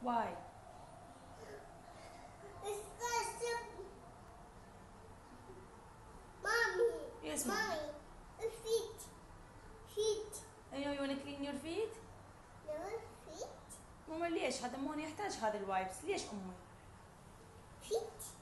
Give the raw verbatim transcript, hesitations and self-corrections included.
Why? Mommy. Yes, mom. Mommy. Feet. Feet. أيوه you wanna clean your feet? No feet. ماما ليش هذا مو يحتاج هذا الوايبس ليش أمي؟ Feet.